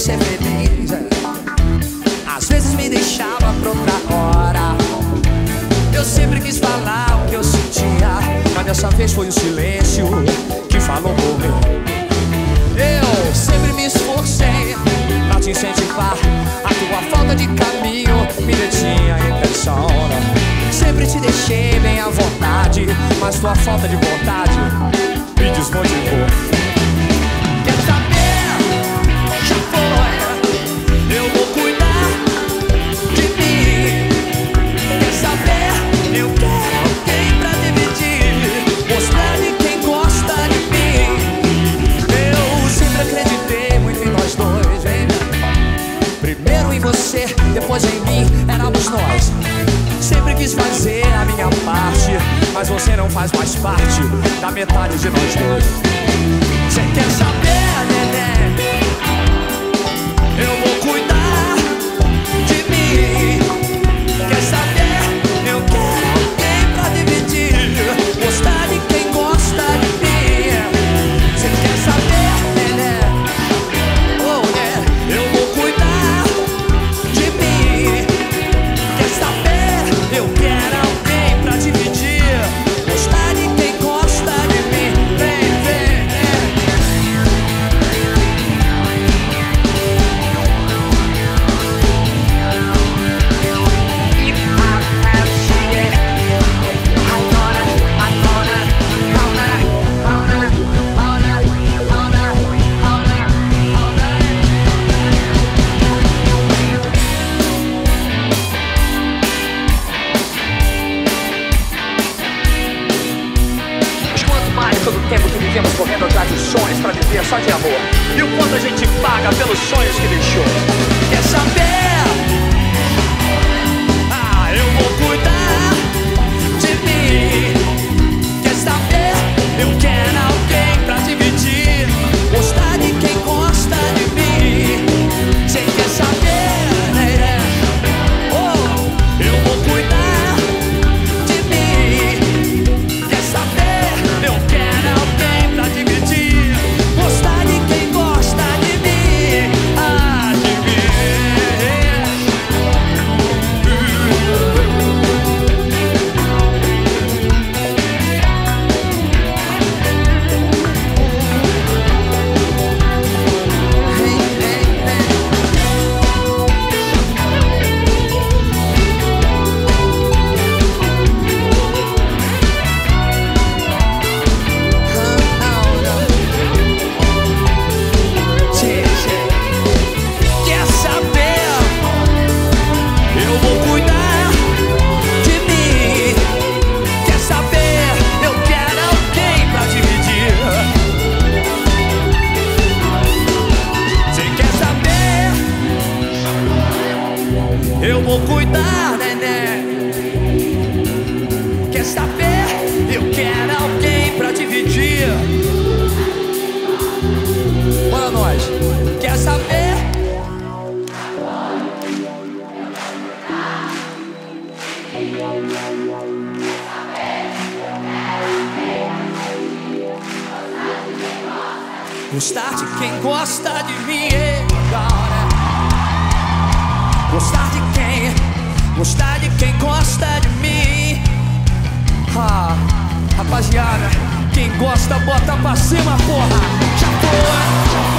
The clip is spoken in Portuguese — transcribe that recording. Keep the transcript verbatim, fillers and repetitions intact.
ser feliz. Às vezes me deixava pra outra hora. Eu sempre quis falar o que eu sentia, mas dessa vez foi o silêncio que falou por mim. Eu sempre me esforcei pra te incentivar. A tua falta de caminho me detinha em pressão. Sempre te deixei bem à vontade, mas tua falta de vontade me desmotivou. Quer saber? Já foi. Eu vou cuidar de mim. Quer saber? Eu quero alguém pra dividir, mostrar de quem gosta de mim. Eu sempre acreditei muito em nós dois, hein? Primeiro em você, depois em mim, éramos nós. Sempre quis fazer a minha parte, mas você não faz mais parte da metade de nós dois. Você quer saber, neném? Eu vou cuidar de mim. Quer saber? Eu quero alguém pra dividir, gostar de quem gosta de mim. Você quer saber, neném? Oh, yeah. Eu vou cuidar de mim. Quer saber? Eu quero alguém pra dividir, gostar de quem gosta de mim. Vem, vem, todo o tempo que vivemos correndo atrás dos sonhos pra viver só de amor, e o quanto a gente paga pelos sonhos que deixou. Quer saber? Ah, eu vou cuidar de mim. Quer saber? Eu quero alguém pra dividir, gostar de quem gosta de mim. Você quer saber, né? Oh, eu vou cuidar de mim. Quer saber? Eu quero alguém pra dividir, gostar de quem gosta de mim. Ah, de mim. Quer saber? Eu vou cuidar de mim. Quer saber? Eu quero alguém pra dividir. Você quer saber? Eu vou cuidar, neném. Quer saber? Eu quero alguém pra dividir. Bora nós. Quer saber? Gostar de quem gosta de mim. Agora. Gostar de quem? Gostar de quem gosta de mim. Ah, rapaziada, quem gosta bota pra cima, porra. Já foi.